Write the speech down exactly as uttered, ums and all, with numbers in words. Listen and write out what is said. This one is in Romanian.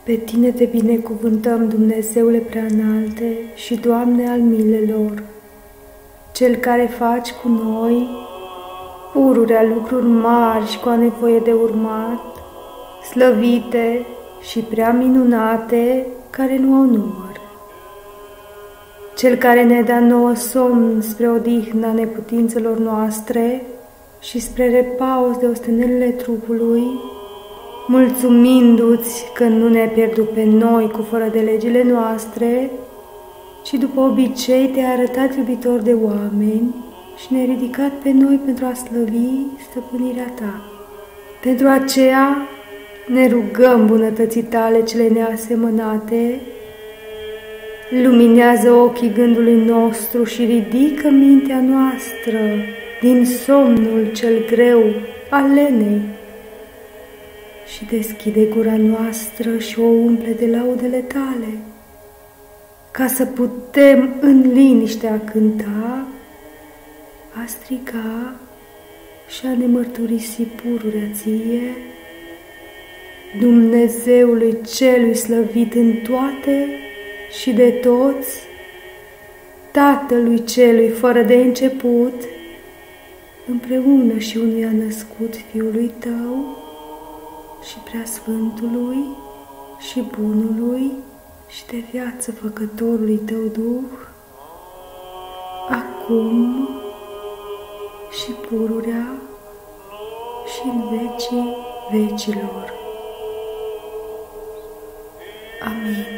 Pe Tine te binecuvântăm, Dumnezeule preanalte și Doamne al milelor, Cel care faci cu noi pururea lucruri mari și cu nevoie de urmat, slăvite și prea minunate, care nu au număr. Cel care ne dă nouă somn spre odihna neputințelor noastre și spre repaus de ostenelile trupului, mulțumindu-ți că nu ne-ai pierdut pe noi cu fără de legile noastre, ci după obicei te-ai arătat iubitor de oameni și ne-ai ridicat pe noi pentru a slăvi stăpânirea Ta. Pentru aceea ne rugăm bunătății Tale cele neasemănate, luminează ochii gândului nostru și ridică mintea noastră din somnul cel greu al lenei și deschide gura noastră și o umple de laudele Tale, ca să putem în liniște a cânta, a striga și a ne mărturisi pururea Ție, Dumnezeului celui slăvit în toate și de toți, Tatălui celui fără de început, împreună și unuia născut Fiului Tău și Preasfântului și Bunului și de viață Făcătorului Tău Duh, acum și pururea și în vecii vecilor. Amin.